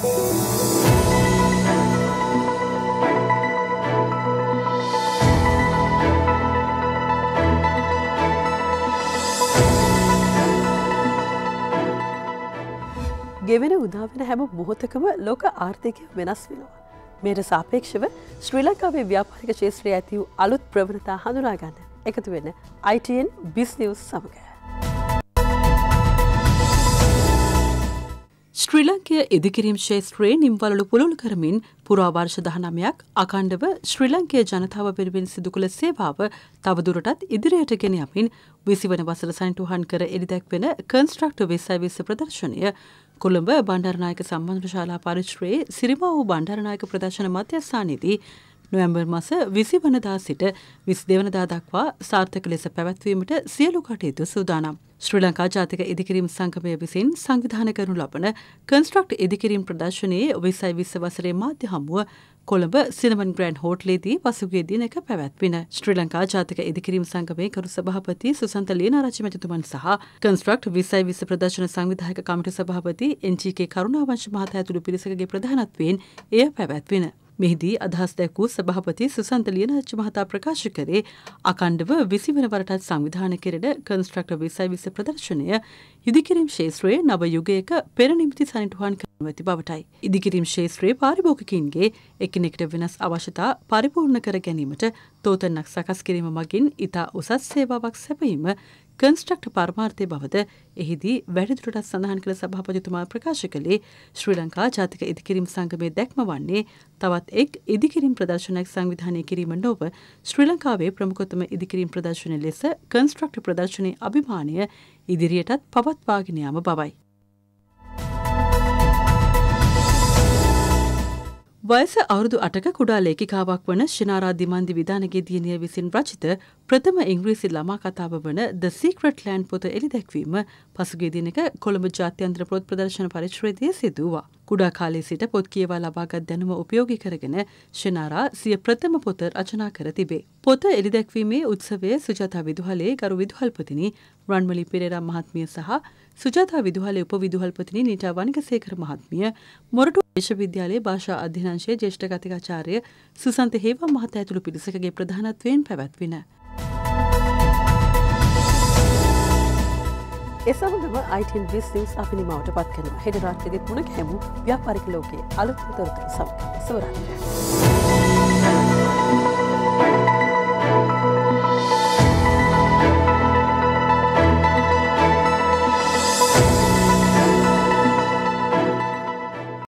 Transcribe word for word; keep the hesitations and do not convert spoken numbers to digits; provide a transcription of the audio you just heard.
ගෙවෙන උදාවෙන හැම මොහොතකම ලෝක ආර්ථිකය වෙනස් වෙනවා. මේට සාපේක්ෂව ශ්‍රී ලංකාවේ ව්‍යාපාරික ක්ෂේත්‍රයේ ඇති වූ අලුත් ප්‍රවණතා හඳුනා ගන්න එකතු වෙන I T N Biz News සමග. ශ්‍රී ලංකීය ඉදිකිරීම් ක්ෂේත්‍රයේ නිම්වලලු පුළුල් කරමින් පුරා වර්ෂ දහනවයක් අඛණ්ඩව ශ්‍රී ලංකීය ජනතාව වෙනුවෙන් සිදු කළ සේවාව තවදුරටත් ඉදිරියට ගෙන යමින් විසි වන වසර සනිටුහන් කර එළිදැක්වෙන කන්ස්ට්‍රක්ට් විස්සයි විස්ස ප්‍රදර්ශනය කොළඹ බණ්ඩාරනායක සම්බන්ධ ශාලා පරිශ්‍රයේ සිරිමා වූ බණ්ඩාරනායක ප්‍රදර්ශන මධ්‍යස්ථානයේදී නොවැම්බර් මාස විසි වනදා සිට විසි දෙවන දා දක්වා සාර්ථක ලෙස පැවැත්වීමට සියලු කටයුතු සූදානම්. ශ්‍රී ලංකා ජාතික ඉදිකිරීම් සංගමය විසින් සංවිධානය කරනු ලබන කන්ස්ට්‍රක්ට් ඉදිකිරීම් ප්‍රදර්ශනයේ විස්සයි විස්ස වසරේ මාධ්‍ය හමුව කොළඹ සිනමන් ග්‍රෑන්ඩ් හෝටලේදී පසුගිය දිනක පැවැත්වින. ශ්‍රී ලංකා ජාතික ඉදිකිරීම් සංගමයේ කරු සභාපති සුසන්ත ලියනාරච්චි මැතිතුමන් සහ කන්ස්ට්‍රක්ට් විස්සයි විස්ස ප්‍රදර්ශන සංවිධායක කමිටු සභාපති එන් ජී කේ කරුණාවංශ මහතා ඇතුළු පිරිසකගේ ප්‍රධානත්වයෙන් එය පැවැත්වින. මෙහිදී අදහස් දැක්වූ සභාපති සුසන්ත ලියනාරච්චි මහතා ප්‍රකාශ කරේ අඛණ්ඩව විසි වන වරටත් සංවිධානය කෙරෙන කන්ස්ට්‍රක්ට් විස්සයි විස්ස ප්‍රදර්ශනය ඉදිකිරීම් ක්ෂේත්‍රයේ නව යුගයක පෙර නිමිති සනිටුහන් කරනු ඇති බවටයි. ඉදිකිරීම් ක්ෂේත්‍රයේ පාරිභෝගිකයින්ගේ එකිනෙකට වෙනස් අවශ්‍යතා පරිපූර්ණ කර ගැනීමට තෝතැන්නක් සකස් කිරීම මගින් ඉතා උසස් සේවාවක් සැපයීම කන්ස්ට්‍රක්ට් පරමාර්ථය බවද එහිදී වැඩිදුරටත් සඳහන් කළ සභාපතිතුමා ප්‍රකාශ කළේ ශ්‍රී ලංකා ජාතික ඉදිකිරීම් සංගමයේ දැක්ම වන්නේ තවත් එක් ඉදිකිරීම් ප්‍රදර්ශනයක් සංවිධානය කිරීම නොව ශ්‍රී ලංකාවේ ප්‍රමුඛතම ඉදිකිරීම් ප්‍රදර්ශනය ලෙස කන්ස්ට්‍රක්ට් ප්‍රදර්ශනයේ අභිමානය ඉදිරියටත් පවත්වාගෙන යාම බවයි. වයස අවුරුදු අටක කුඩා ලේඛිකාවක් වන ශිනාරා දිමන්දි විදානගේ දියණිය විසින් රචිත ප්‍රථම ඉංග්‍රීසි ළමා කතාව වන The Secret Land පොත එළිදැක්වීම පසුගිය දිනක කොළඹ ජාත්‍යන්තර පොත් ප්‍රදර්ශන පරිශ්‍රයේදී සිදු වුණා. කුඩා කාලයේ සිට පොත් කියවා ලබාගත් දැනුම උපයෝගී කරගෙන ශිනාරා සිය ප්‍රථම පොත රචනා කර තිබේ. පොත එළිදැක්වීමේ උත්සවය සුජාතා විදුහලේ ගරු විදුහල්පතිනි රන්මලි පෙරේරා මහත්මිය සහ සුජාතා විදුහලේ උපවිදුහල්පතිනි නීතා වනිගසේකර මහත්මිය මොරටු විශ්වවිද්‍යාලයේ භාෂා අධ්‍යයනංශයේ ජ්‍යෙෂ්ඨ කතිකාචාර්ය සුසන්ත හේවා මහතා ඇතුළු පිරිසකගේ ප්‍රධානත්වයෙන් පැවැත්වින. ඒ සමගම I T N Biz News අපි නිමවට පත් කරනවා. හෙට රාත්‍රියේ මුණ ගැහෙමු ව්‍යාපාරික ලෝකයේ අලුත් තොරතුරු සමග. සුබ රාත්‍රියක්.